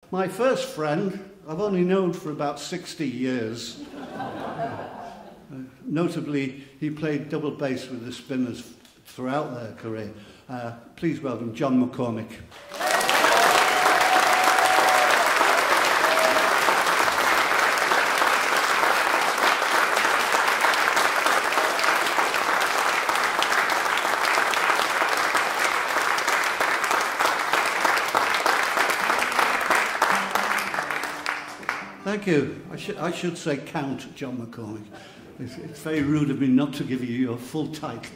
My first friend, I've only known for about 60 years. Notably, he played double bass with the Spinners throughout their career. Please welcome John McCormick. Thank you. I should say Count John McCormick. It's very rude of me not to give you your full title.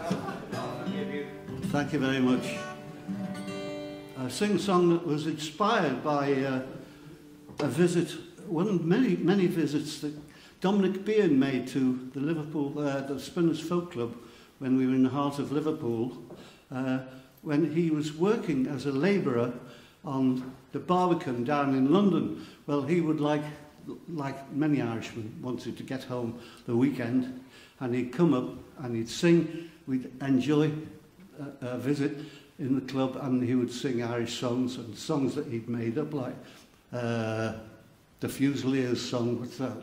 Thank you very much. I sing a song that was inspired by a visit, one of many visits that Dominic Bean made to the Liverpool, the Spinners Folk Club when we were in the heart of Liverpool, when he was working as a labourer on the Barbican down in London. Well, he would, like many Irishmen, wanted to get home the weekend, and he'd come up and he'd sing. We'd enjoy a visit in the club, and he would sing Irish songs and songs that he'd made up, like the Fusiliers song. What's that?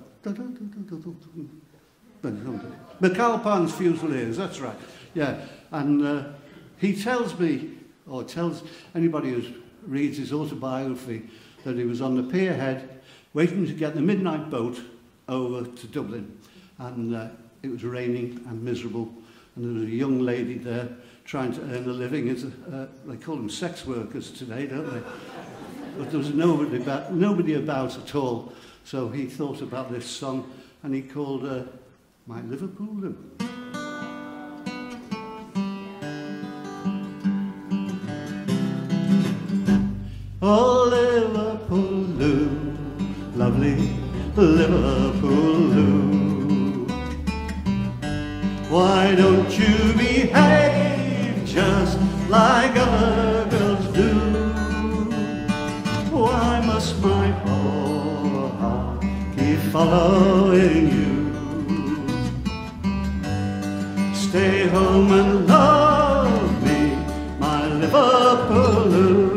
McAlpine's Fusiliers, that's right. Yeah, and he tells me, or tells anybody who reads his autobiography, that he was on the pierhead waiting to get the midnight boat over to Dublin, and it was raining and miserable, and there was a young lady there trying to earn a living as they call them sex workers today, don't they? But there was nobody about at all, so he thought about this song, and he called My Liverpool Lou. Oh, Liverpool Lou, lovely Liverpool Lou, why don't you behave just like other girls do? Why must my poor heart keep following you? Stay home and love me, my Liverpool Lou.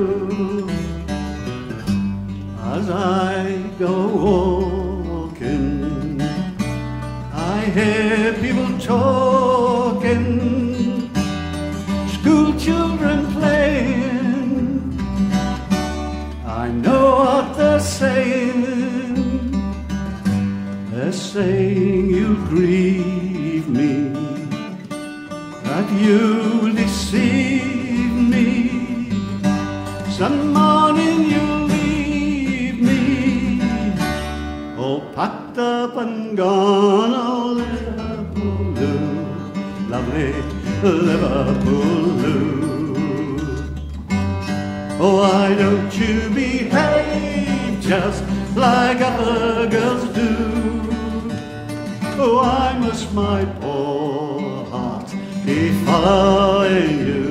As I go walking, I hear people talking, school children playing. I know what they're saying. They're saying you grieve me, that you deceive me. Some morning you'll all packed up and gone, oh Liverpool Lou, lovely Liverpool Lou. Oh, why don't you behave just like other girls do? Why must my poor heart keep following you?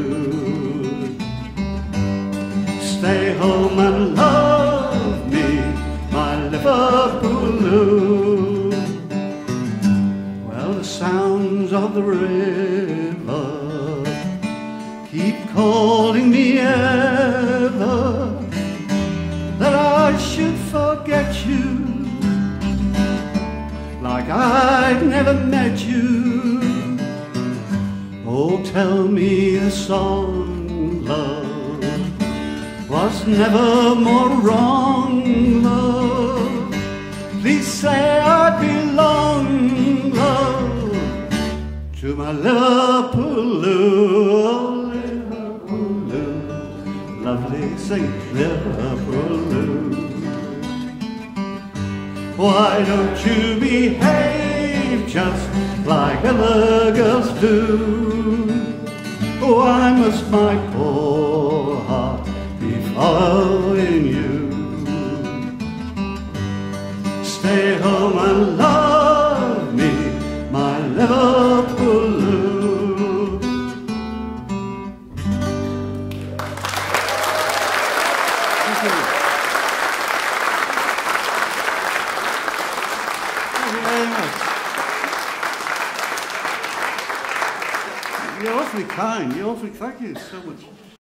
Stay home and love me, my Liverpool Lou. Well, the sounds of the river keep calling me ever, that I should forget you, like I'd never met you. Oh, tell me the song, love, was never more wrong, love. Please say I belong, love, to my Liverpool Lou. Oh, Liverpool Lou, lovely, sing Liverpool Lou. Why don't you behave just like other girls do? Why must my poor heart be following you? Stay home and love me, my Liverpool Lou. Thank you. Thank you very much. You're awfully kind. Thank you so much.